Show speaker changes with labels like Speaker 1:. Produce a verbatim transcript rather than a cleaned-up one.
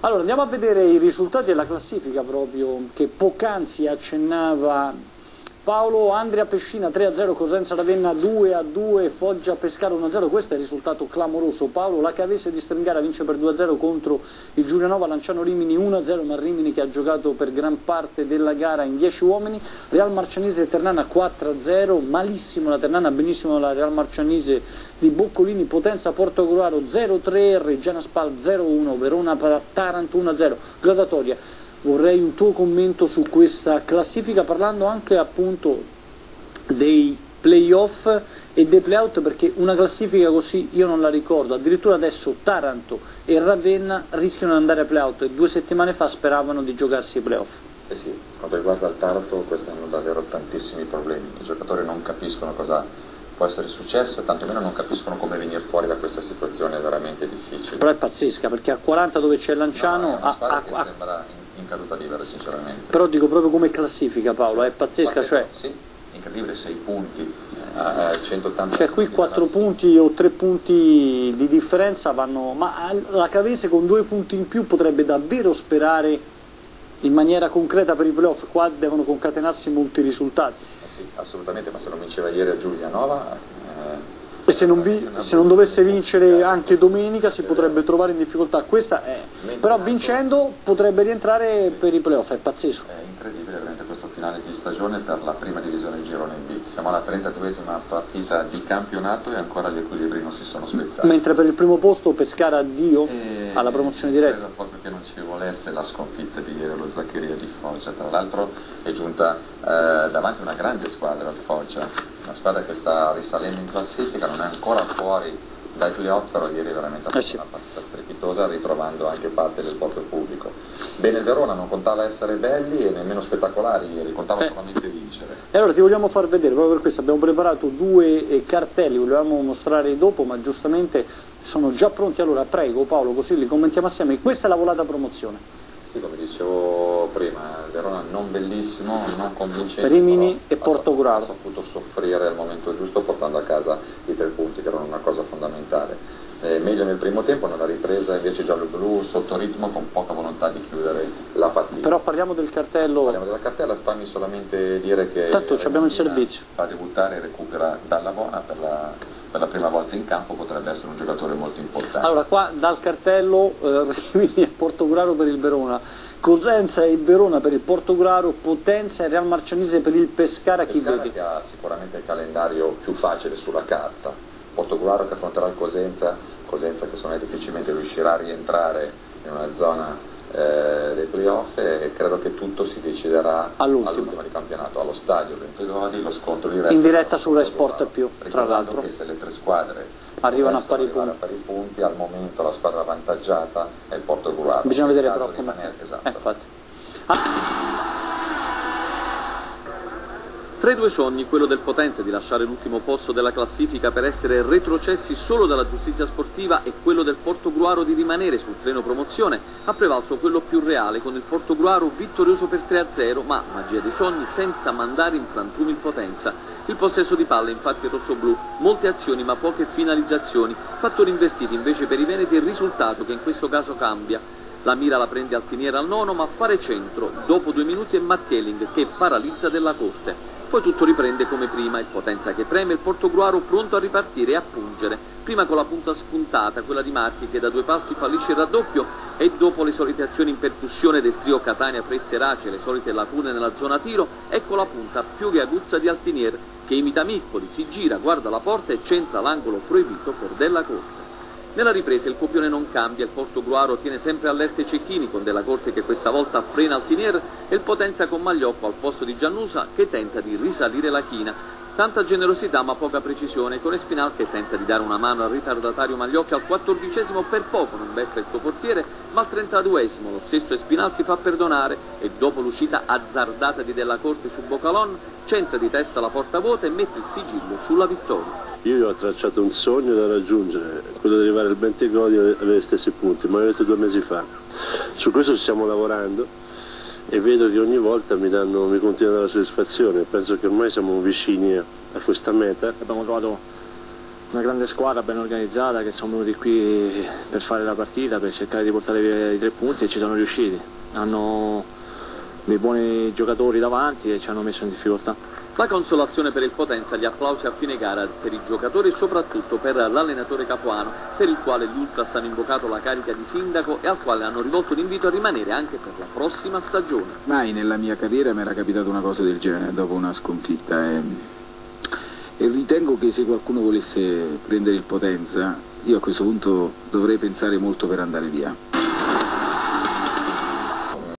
Speaker 1: Allora andiamo a vedere i risultati della classifica proprio che poc'anzi accennava Paolo. Andria Pescina tre a zero, Cosenza Ravenna due a due, Foggia Pescara uno a zero, questo è il risultato clamoroso. Paolo, la Cavese di Strangara vince per due a zero contro il Giulianova, Lanciano Rimini uno a zero, ma Rimini che ha giocato per gran parte della gara in dieci uomini. Real Marcianese e Ternana quattro a zero, malissimo la Ternana, benissimo la Real Marcianese di Boccolini. Potenza Portogruaro zero a tre, Reggiana Spal zero a uno, Verona Taranto uno a zero. Gradatoria. Vorrei un tuo commento su questa classifica, parlando anche appunto dei playoff e dei playout, perché una classifica così io non la ricordo. Addirittura adesso Taranto e Ravenna rischiano di andare a playout e due settimane fa speravano di giocarsi i playoff.
Speaker 2: Eh sì, quanto riguarda il Taranto questi hanno davvero tantissimi problemi, i giocatori non capiscono cosa può essere successo e tantomeno non capiscono come venire fuori da questa situazione veramente difficile.
Speaker 1: Però è pazzesca, perché a quaranta dove c'è Lanciano...
Speaker 2: No, è una squadra
Speaker 1: a,
Speaker 2: che
Speaker 1: a,
Speaker 2: sembra in caduta libera sinceramente.
Speaker 1: Però dico proprio come classifica, Paolo, è pazzesca.
Speaker 2: Guarda,
Speaker 1: cioè
Speaker 2: sì, incredibile, sei punti, a centottanta
Speaker 1: cioè qui quattro punti o tre punti di differenza vanno... Ma la Cavese con due punti in più potrebbe davvero sperare in maniera concreta per i playoff. Qua devono concatenarsi molti risultati.
Speaker 2: Eh sì, assolutamente, ma se non vinceva ieri a Giulianova... Eh...
Speaker 1: E se non, vi, se non dovesse vincere anche domenica si potrebbe trovare in difficoltà. Questa è, però vincendo potrebbe rientrare per i playoff, è pazzesco.
Speaker 2: È incredibile veramente questo finale di stagione per la prima divisione girone B. Siamo alla trentaduesima partita di campionato e ancora gli equilibri non si sono spezzati.
Speaker 1: Mentre per il primo posto Pescara addio e alla promozione diretta.
Speaker 2: Credo proprio che non ci volesse la sconfitta di ieri allo Zaccheria di Foggia. Tra l'altro è giunta eh, davanti una grande squadra al Foggia, una squadra che sta risalendo in classifica, non è ancora fuori dai playoff, però ieri veramente ha fatto eh sì. una partita strepitosa, ritrovando anche parte del proprio pubblico. Bene, il Verona non contava essere belli e nemmeno spettacolari ieri, contava eh. solamente vincere.
Speaker 1: E allora ti vogliamo far vedere, proprio per questo abbiamo preparato due eh, cartelli, volevamo mostrare dopo, ma giustamente sono già pronti. Allora prego Paolo, così li commentiamo assieme. Questa è la volata promozione.
Speaker 2: Sì, come dicevo prima, il Verona non bellissimo, non convincente,
Speaker 1: Rimini e Portogruaro
Speaker 2: ha saputo soffrire al momento giusto portando a casa i tre punti che erano una cosa fondamentale. Eh, meglio nel primo tempo, nella ripresa invece giallo-blu sotto ritmo con poca volontà di chiudere la partita.
Speaker 1: Però parliamo del cartello.
Speaker 2: Parliamo della cartella, fammi solamente dire che
Speaker 1: tanto abbiamo il servizio.
Speaker 2: Fa debuttare e recupera Dalla Bona per la, per la prima volta in campo, potrebbe essere un giocatore molto importante.
Speaker 1: Allora qua dal cartello eh, Rimini e Portogruaro per il Verona, Cosenza e il Verona per il Portogruaro, Potenza e Real Marcianese per il Pescara. Chi
Speaker 2: Pescara
Speaker 1: vedi?
Speaker 2: Che ha sicuramente il calendario più facile sulla carta, Portogruaro che affronterà il Cosenza, Cosenza che secondo me difficilmente riuscirà a rientrare in una zona eh, dei playoff, e credo che tutto si deciderà all'ultima di campionato, allo stadio Ventegodi, lo scontro diretto
Speaker 1: in diretta su Rai Sport più, tra l'altro.
Speaker 2: Che se le tre squadre
Speaker 1: arrivano a pari,
Speaker 2: a pari punti, al momento la squadra avvantaggiata è il Portogruaro.
Speaker 1: Bisogna vedere però come
Speaker 2: esatto.
Speaker 1: eh, infatti. Ah.
Speaker 3: Tra i due sogni, quello del Potenza di lasciare l'ultimo posto della classifica per essere retrocessi solo dalla giustizia sportiva, e quello del Portogruaro di rimanere sul treno promozione, ha prevalso quello più reale, con il Portogruaro vittorioso per tre a zero, ma magia dei sogni senza mandare in frantumi il Potenza. Il possesso di palla infatti è rossoblu, molte azioni ma poche finalizzazioni, fattori invertiti invece per i veneti, il risultato che in questo caso cambia. La mira la prende Altiniera al nono, ma fare centro dopo due minuti è Mattieling che paralizza Della Corte. Poi tutto riprende come prima, il Potenza che preme, il Portogruaro pronto a ripartire e a pungere. Prima con la punta spuntata, quella di Marchi che da due passi fallisce il raddoppio, e dopo le solite azioni in percussione del trio Catania, Frezzi e Race, le solite lacune nella zona tiro, ecco la punta più che aguzza di Altinier che imita Miccoli, si gira, guarda la porta e centra l'angolo proibito per Della Corte. Nella ripresa il copione non cambia, il Portogruaro tiene sempre all'erte Cecchini con Della Corte che questa volta frena Altinier e il Potenza con Magliocco al posto di Giannusa che tenta di risalire la china. Tanta generosità ma poca precisione, con Espinal che tenta di dare una mano al ritardatario Magliocchi al quattordicesimo, per poco non becca il suo portiere, ma al trentaduesimo lo stesso Espinal si fa perdonare e dopo l'uscita azzardata di Della Corte su Bocalon centra di testa la porta vuota e mette il sigillo sulla vittoria.
Speaker 4: Io ho tracciato un sogno da raggiungere, quello di arrivare al Bentegodi e avere gli stessi punti, ma l'ho detto due mesi fa. Su questo stiamo lavorando e vedo che ogni volta mi, danno, mi continuano la soddisfazione. Penso che ormai siamo vicini a questa meta.
Speaker 5: Abbiamo trovato una grande squadra ben organizzata che sono venuti qui per fare la partita, per cercare di portare via i tre punti e ci sono riusciti. Hanno dei buoni giocatori davanti e ci hanno messo in difficoltà.
Speaker 3: La consolazione per il Potenza, gli applausi a fine gara per i giocatori e soprattutto per l'allenatore Capuano, per il quale gli Ultras hanno invocato la carica di sindaco e al quale hanno rivolto l'invito a rimanere anche per la prossima stagione.
Speaker 6: Mai nella mia carriera mi era capitata una cosa del genere dopo una sconfitta e, e ritengo che se qualcuno volesse prendere il Potenza, io a questo punto dovrei pensare molto per andare via.